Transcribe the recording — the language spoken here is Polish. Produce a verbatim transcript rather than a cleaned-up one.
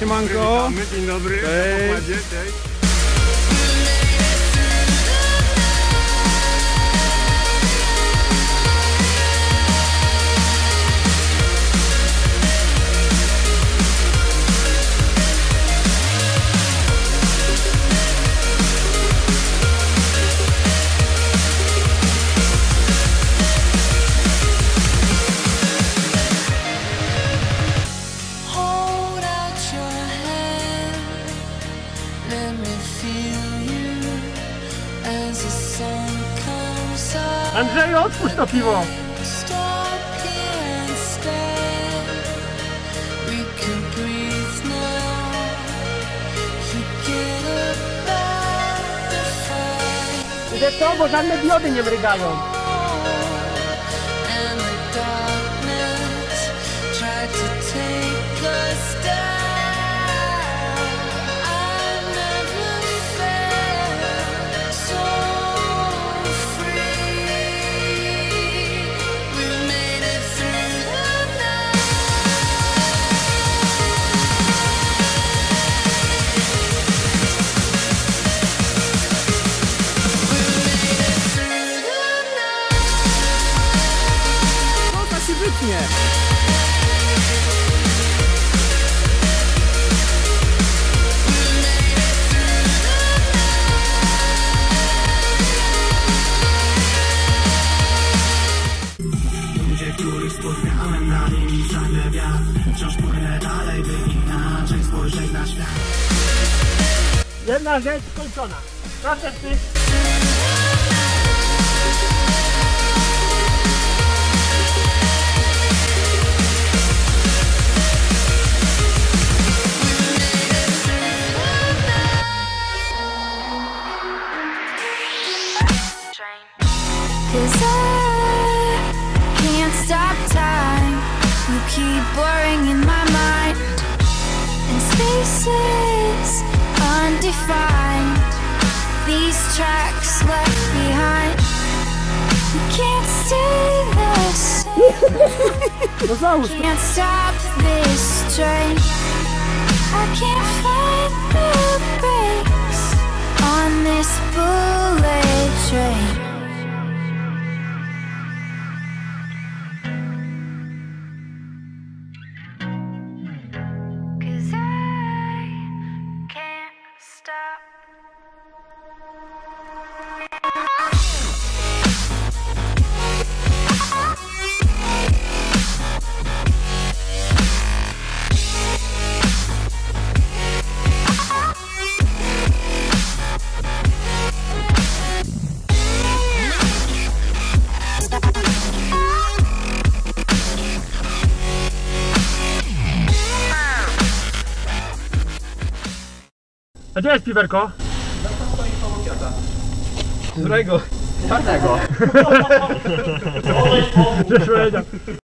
Siemanko. Dzień dobry. Cześć. Cześć. Andrzeju, otwórz to piwo! Wiesz co, bo żadne diody nie mrygają. Wytnie. Ludzie, których spotkałem na linii ciągle wiatr. Wciąż płynę dalej, by inaczej spojrzeć na świat. Jedna rzecz skończona. Proszę ty. Cause I can't stop time. You keep blurring in my mind, and spaces undefined. These tracks left behind. You can't stay the same. Can't stop this train. I can't find the brakes on this bullet train. A gdzie jest piwerko? Którego? Czarnego. Żeś powiedział.